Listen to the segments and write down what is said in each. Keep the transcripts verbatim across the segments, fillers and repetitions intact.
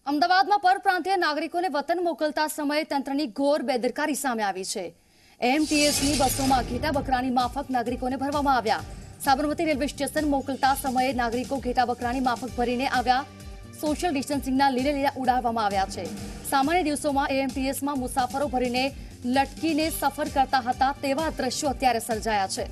અમદાવાદમાં પરપ્રાંતીય નાગરિકોને વતન મોકલતા સમયે તંત્રની ઘોર બેદરકારી સામે આવી છે। એએમટીએસની બસોમાં ઘેટા બકરાની માફક નાગરિકોને ભરવામાં આવ્યા। સાબરમતી રેલવે સ્ટેશન મોકલતા સમયે નાગરિકો ઘેટા બકરાની માફક ભરીને આવ્યા। સોશિયલ ડિસ્ટન્સિંગના લીલે લીલા ઉડાડવામાં આવ્યા છે। સામાન્ય દિવસોમાં એએમટીએસમાં મુસાફરો ભરીને લટકીને સફર કરતા હતા તેવા દ્રશ્યો અત્યારે સર્જાયા છે।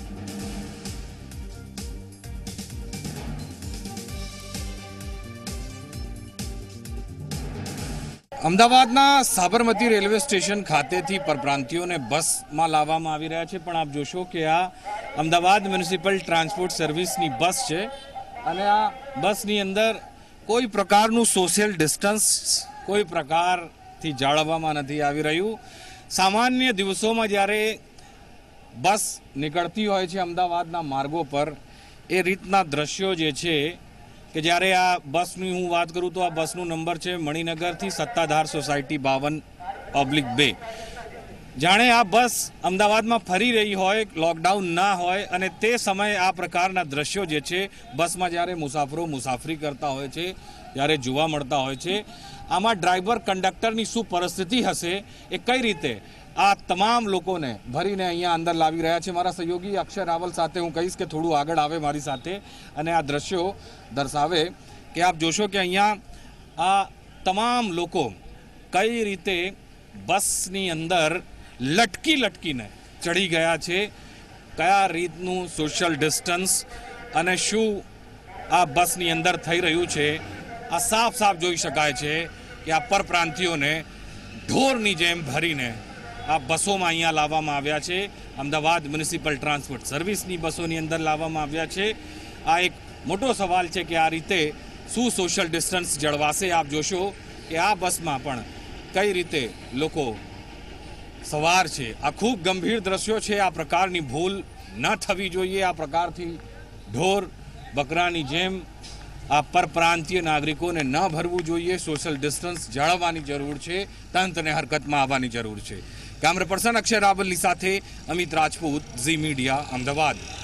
અમદાવાદના સાબરમતી રેલવે સ્ટેશન ખાતેથી પરપ્રાંતિયોને બસમાં લાવવામાં આવી રહ્યા છે, પણ આપ જોશો કે આ અમદાવાદ મ્યુનિસિપલ ટ્રાન્સપોર્ટ સર્વિસની બસ છે અને આ બસની અંદર કોઈ પ્રકારનું સોશિયલ ડિસ્ટન્સ કોઈ પ્રકારથી જાળવવામાં નથી આવી રહ્યું। સામાન્ય દિવસોમાં જ્યારે બસ નીકળતી હોય છે અમદાવાદના માર્ગો પર, એ રીતના દ્રશ્યો જે છે કે જ્યારે આ બસની હું વાત કરું તો આ બસનો નંબર છે મણિનગરથી સત્તાધાર સોસાયટી બાવન ઓબ્લિક બે। જાણે આ બસ અમદાવાદમાં ફરી રહી હોય, લોકડાઉન ના હોય, અને તે સમયે આ પ્રકારના દ્રશ્યો જે છે બસમાં જ્યારે મુસાફરો મુસાફરી કરતા હોય છે ત્યારે જોવા મળતા હોય છે। આમાં ડ્રાઈવર કંડક્ટરની શું પરિસ્થિતિ હશે, એ કઈ રીતે આ તમામ લોકોને ભરીને અહીંયા અંદર લાવી રહ્યા છે। મારા સહયોગી અક્ષય રાવલ સાથે હું કહીશ કે થોડું આગળ આવે મારી સાથે અને આ દ્રશ્યો દર્શાવે કે આપ જોશો કે અહીંયા આ તમામ લોકો કઈ રીતે બસની અંદર લટકી લટકીને ચડી ગયા છે, કયા રીતનું સોશિયલ ડિસ્ટન્સ અને શું આ બસની અંદર થઈ રહ્યું છે, આ સાફ સાફ જોઈ શકાય છે કે આ પરપ્રાંતિયોને ઢોરની જેમ ભરીને આ બસોમાં અહીંયા લાવવામાં આવ્યા છે। અમદાવાદ મ્યુનિસિપલ ટ્રાન્સપોર્ટ સર્વિસની બસોની અંદર લાવવામાં આવ્યા છે। આ એક મોટો સવાલ છે કે આ રીતે શું સોશિયલ ડિસ્ટન્સ જળવાશે। આપ જોશો કે આ બસમાં પણ કઈ રીતે લોકો સવાર છે। આ ખૂબ ગંભીર દ્રશ્યો છે। આ પ્રકારની ભૂલ ન થવી જોઈએ। આ પ્રકારથી ઢોર બકરાની જેમ આ પરપ્રાંતીય નાગરિકોને ન ભરવું જોઈએ। સોશિયલ ડિસ્ટન્સ જાળવવાની જરૂર છે, તંત્રને હરકતમાં આવવાની જરૂર છે। કેમેરા પર્સન અક્ષય રાવલની સાથે અમિત રાજપૂત, ઝી મીડિયા, અમદાવાદ।